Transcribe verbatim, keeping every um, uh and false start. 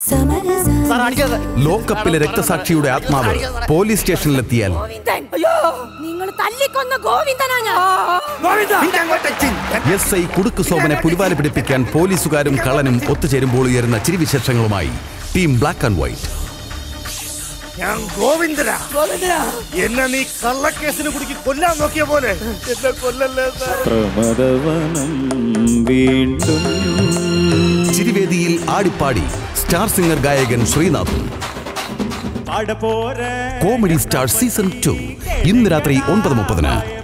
ലോക്കപ്പിലെ രക്തസാക്ഷിയുടെ ആത്മാവ് പോലീസ് സ്റ്റേഷനിലെത്തിയാൽ എസ് ഐ കുടുക്ക് സോമനെ പുലിവാല പിടിപ്പിക്കാൻ പോലീസുകാരും കള്ളനും ഒത്തുചേരുമ്പോൾ ഉയരുന്ന ചിരിവിശേഷങ്ങളുമായി ടീം ബ്ലാക്ക് ആൻഡ് വൈറ്റ്. ഞാൻ ഗോവിന്ദരാ. എന്നെ നീ കള്ളക്കേസിന് കുടുക്കി കൊല്ലാൻ നോക്കിയ പോലെ എന്നെ കൊല്ലല്ലേ. ചിരിവേദിയിൽ ആടിപ്പാടി സ്റ്റാർ സിംഗർ ഗായകൻ Sreenath. Comedy star season two ഇന്ന് രാത്രി ഒൻപത് മുപ്പതിന്.